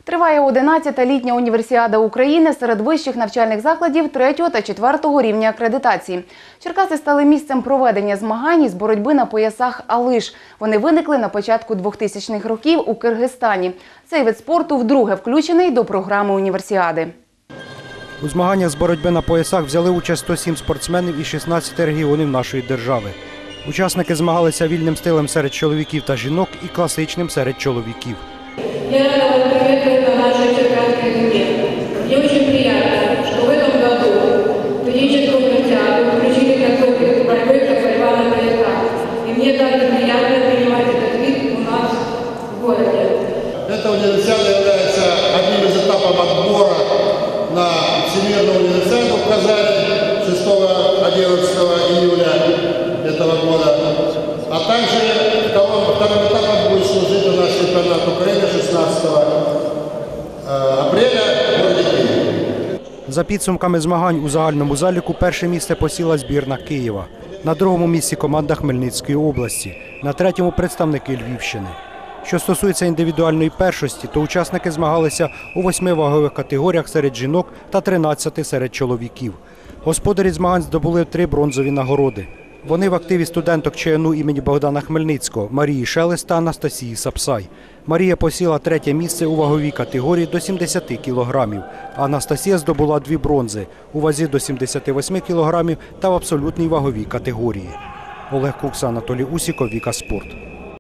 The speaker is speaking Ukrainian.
Триває 11-та літня універсіада України серед вищих навчальних закладів 3-го та 4-го рівня акредитації. Черкаси стали місцем проведення змагань із боротьби на поясах «Алиш». Вони виникли на початку 2000-х років у Киргизстані. Цей вид спорту вдруге включений до програми універсіади. У змаганнях з боротьби на поясах взяли участь 107 спортсменів із 16 регіонів нашої держави. Учасники змагалися вільним стилем серед чоловіків та жінок і класичним серед чоловіків. Я рада вас приветствовать на нашей Черкасской земле. Мне очень приятно, что в этом году студенческую универсиаду включили такой вид борьбы, как борьба на поясах. И мне также приятно принимать этот вид у нас в городе. Эта универсиада является одним из этапов отбора на Всемирную универсиаду в Казани 6-11 июля этого года. А также вторым этапом будет служить у нас чемпионат Украины 16 апреля в городе Киеве. За підсумками змагань у загальному заліку перше місце посіла збірна Києва. На другому місці команда Хмельницької області. На третьому представники Львівщини. Що стосується індивідуальної першості, то учасники змагалися у 8 вагових категоріях серед жінок та 13 серед чоловіків. Господарі змагань здобули 3 бронзові нагороди. Вони в активі студенток ЧНУ імені Богдана Хмельницького Марії Шелест та Анастасії Сапсай. Марія посіла 3-те місце у ваговій категорії до 70 кілограмів, а Анастасія здобула 2 бронзи у вазі до 78 кілограмів та в абсолютній ваговій категорії. Олег Кукса, Анатолій Усіков, Віка Спорт.